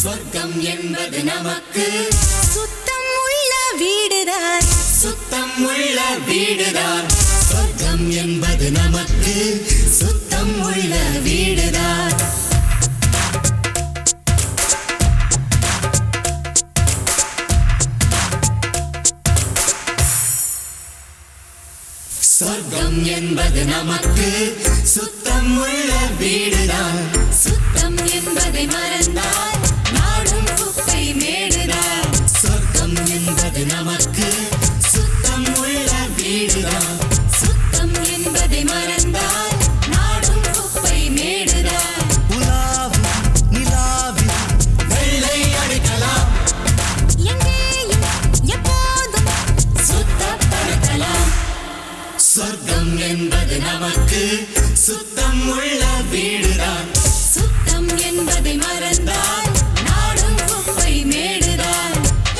சொர்க்கம் என்பது நமக்கு சுத்தம் உள்ள வீடுதான். சுத்தம் உள்ள வீடுதான். சொர்க்கம் என்பது நமக்கு சுத்தம் உள்ள வீடுதான். சொர்க்கம் என்பது நமக்கு சுத்தம் உள்ள வீடுதான். சுத்தம் என்பதை மறந்தால் நாடும் குப்பை மேடுதான். சொர்க்கம் என்பது நமக்கு சுத்தம் உள்ள வீடுதான். சுத்தம் என்பதை மறந்தால் நாடும் குப்பை மேடுதான். உலாவும் நிலாவில் வெள்ளை அடிக்கலாம். எங்கேயும் எப்போதும் சுத்தப்படுத்தலாம். சொர்க்கம் என்பது நமக்கு சுத்தம் உள்ள வீடுதான். சுத்தம் என்பதை மறந்தால் நாடும் குப்பை மேடுதான்.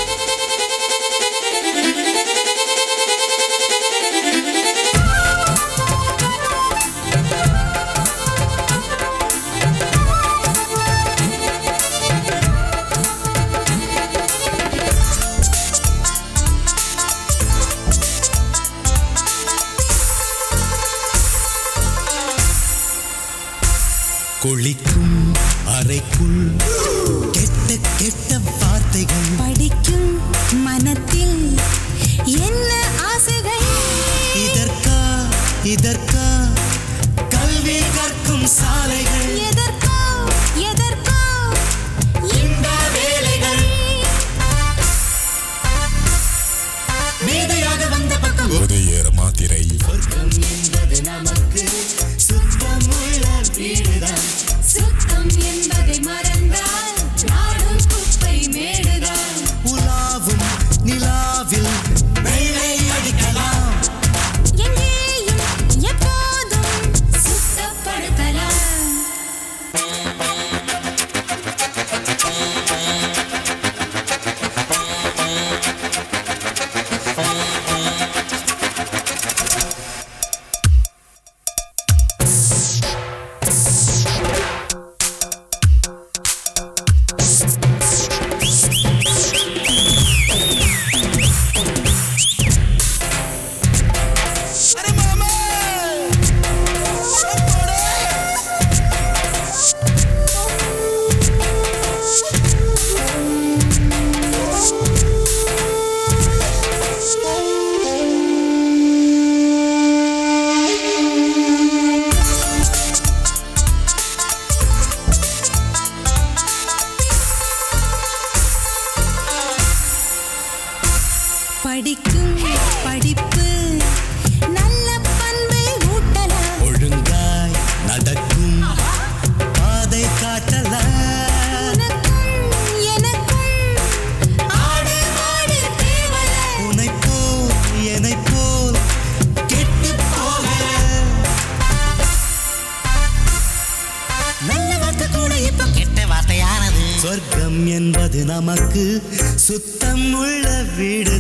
குளிக்கும் அறைக்குள் கெட்ட கெட்ட வார்த்தைகள் படிக்கும் மனத்தில் என்ன ஆசைகள். இதற்கா கல்வி கற்கும் சாலைகள். எதற்கோ இந்த வேலைகள். மேதையாக வந்த பக்கம் உதயேற மாத்திரை. சொர்க்கம் என்பது நமக்கு சுத்தம் உள்ள வீடுதான். சுத்தம் என்பதை மறந்தால் நாடும் குப்பை மேடுதான். உலாவும் நிலாவில் வெள்ளை அடிக்கலாம். எங்கேயும் எப்போதும் சுத்தப்படுத்தலாம். படிக்கும் படிப்பு நல்ல பண்பை ஊட்டலாம். ஒழுங்காய் நடக்கும் பாதை காட்டலாம். எனக்கும் ஆடு மாடு தேவல. உனைப் போல் கெட்டு போகல. நல்ல வார்த்தை கூட இப்ப கெட்ட வார்த்தையானது. சொர்க்கம் என்பது நமக்கு சுத்தம் உள்ள வீடு.